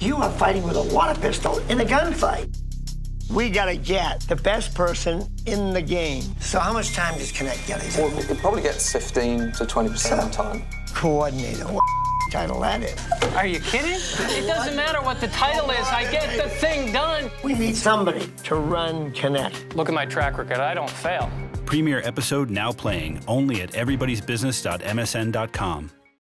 You are fighting with a water pistol in a gunfight. We gotta get the best person in the game. So how much time does Connect get? Well, it probably gets 15 to 20% of the time. Coordinator. What title that is? Are you kidding? It doesn't matter what the title is. I get the thing done. We need somebody to run Connect. Look at my track record. I don't fail. Premiere episode now playing only at everybodysbusiness.msn.com.